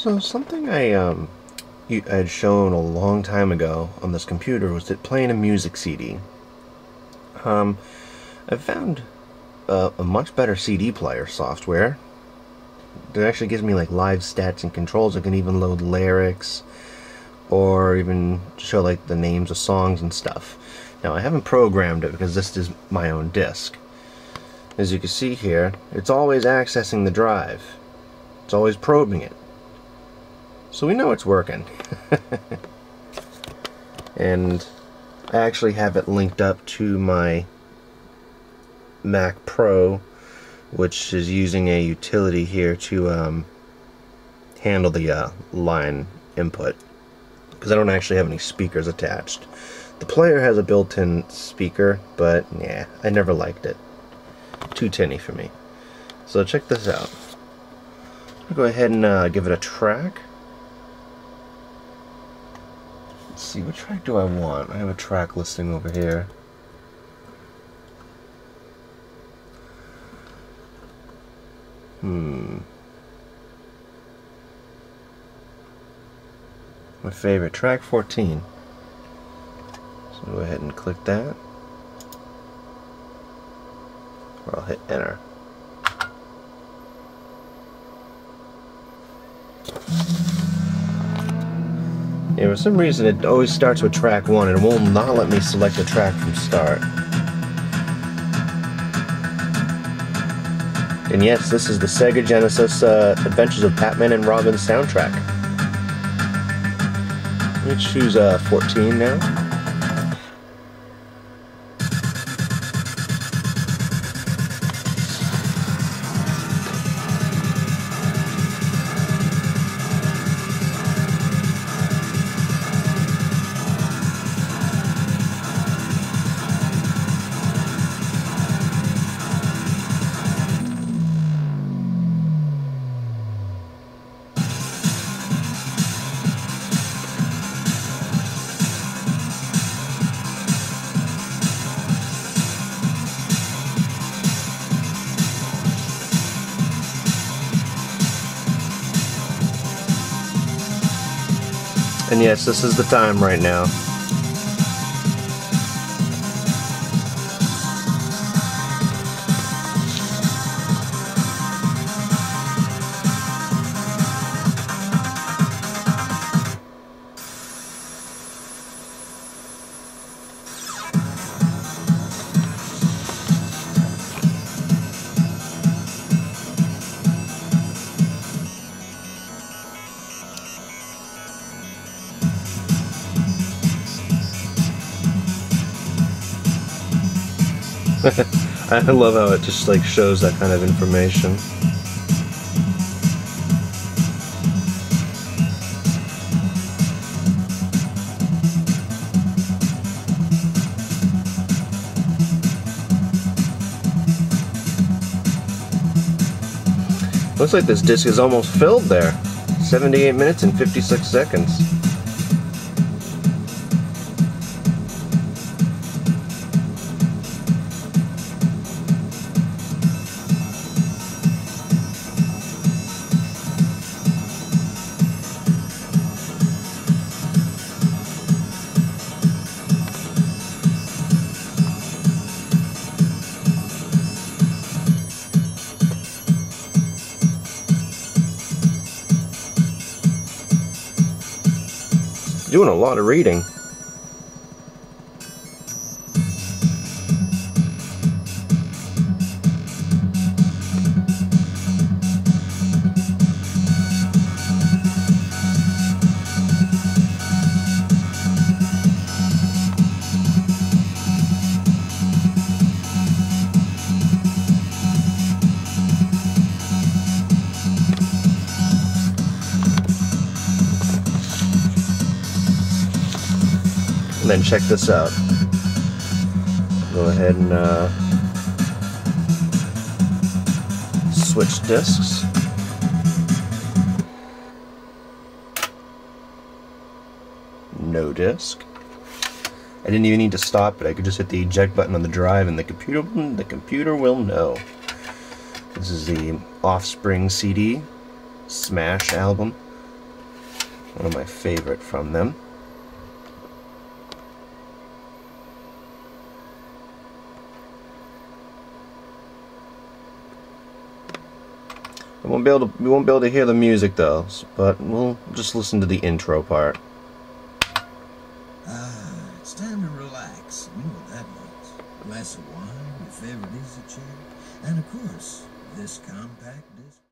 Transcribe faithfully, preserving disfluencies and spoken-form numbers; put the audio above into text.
So something I um I had shown a long time ago on this computer was that playing a music C D. Um, I found a, a much better C D player software. It actually gives me like live stats and controls. I can even load lyrics, or even show like the names of songs and stuff. Now I haven't programmed it because this is my own disk. As you can see here, it's always accessing the drive. It's always probing it. So we know it's working. And I actually have it linked up to my Mac Pro, which is using a utility here to um, handle the uh, line input, because I don't actually have any speakers attached. The player has a built-in speaker, but yeah, I never liked it. Too tinny for me. So check this out. I'll go ahead and uh, give it a track. Let's see, what track do I want? I have a track listing over here. Hmm. My favorite, track fourteen. So go ahead and click that. Or I'll hit enter. Yeah, for some reason it always starts with track one and it will not let me select a track from start. And yes, this is the Sega Genesis uh, Adventures of Batman and Robin soundtrack. Let me choose uh, fourteen now. And yes, this is the time right now. I love how it just like shows that kind of information. Looks like this disc is almost filled there. seventy-eight minutes and fifty-six seconds. Doing a lot of reading. And then check this out. Go ahead and uh, switch discs. No disc. I didn't even need to stop it. I could just hit the eject button on the drive, and the computer the computer will know. This is the Offspring C D, Smash album. One of my favorite from them. I won't be able to, we won't be able to hear the music though, but we'll just listen to the intro part. Ah, it's time to relax. You know what that means. A glass of wine, your favorite easy chair, and of course, this compact disc.